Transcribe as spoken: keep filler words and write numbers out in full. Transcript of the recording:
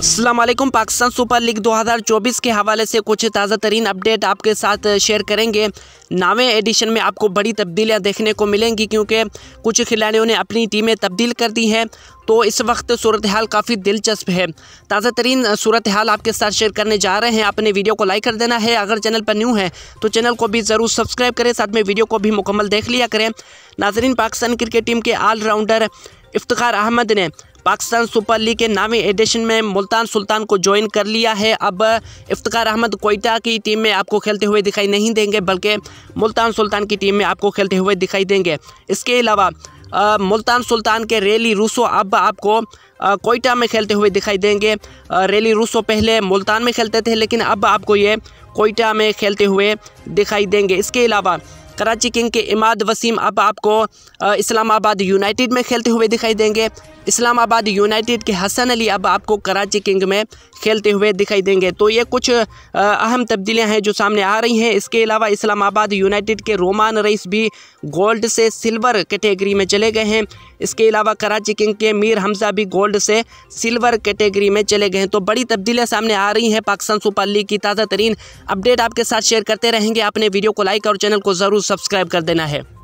अस्सलाम वालेकुम। Pakistan super league दो हज़ार चौबीस के हवाले से कुछ ताज़ा तरीन अपडेट आपके साथ शेयर करेंगे। नावें एडिशन में आपको बड़ी तब्दीलियां देखने को मिलेंगी क्योंकि कुछ खिलाड़ियों ने अपनी टीमें तब्दील कर दी हैं। तो इस वक्त सूरत हाल काफ़ी दिलचस्प है। ताज़ा तरीन सूरत हाल आपके साथ शेयर करने जा रहे हैं। अपने वीडियो को लाइक कर देना है। अगर चैनल पर न्यू है तो चैनल को भी ज़रूर सब्सक्राइब करें, साथ में वीडियो को भी मुकम्मल देख लिया करें। नाजरीन, पाकिस्तान क्रिकेट टीम के ऑलराउंडर इफ्तिखार अहमद ने पाकिस्तान सुपर लीग के नामी एडिशन में मुल्तान सुल्तान को ज्वाइन कर लिया है। अब इफ्तिखार अहमद कोयटा की टीम में आपको खेलते हुए दिखाई नहीं देंगे, बल्कि मुल्तान सुल्तान की टीम में आपको खेलते हुए दिखाई देंगे। इसके अलावा मुल्तान सुल्तान के रेली रूसो अब आपको कोयटा में खेलते हुए दिखाई देंगे। रेली रूसो पहले मुल्तान में खेलते थे, लेकिन अब आपको ये कोयटा में खेलते हुए दिखाई देंगे। इसके अलावा कराची किंग के इमाद वसीम अब आपको इस्लामाबाद यूनाइटेड में खेलते हुए दिखाई देंगे। इस्लामाबाद यूनाइटेड के हसन अली अब आपको कराची किंग में खेलते हुए दिखाई देंगे। तो ये कुछ अहम तब्दीलियां हैं जो सामने आ रही हैं। इसके अलावा इस्लामाबाद यूनाइटेड के रोमान रईस भी गोल्ड से सिल्वर कैटेगरी में चले गए हैं। इसके अलावा कराची किंग के मीर हमज़ा भी गोल्ड से सिल्वर कैटेगरी में चले गए हैं। तो बड़ी तब्दीलियां सामने आ रही हैं। पाकिस्तान सुपर लीग की ताज़ा तरीन अपडेट आपके साथ शेयर करते रहेंगे। अपने वीडियो को लाइक और चैनल को ज़रूर सब्सक्राइब कर देना है।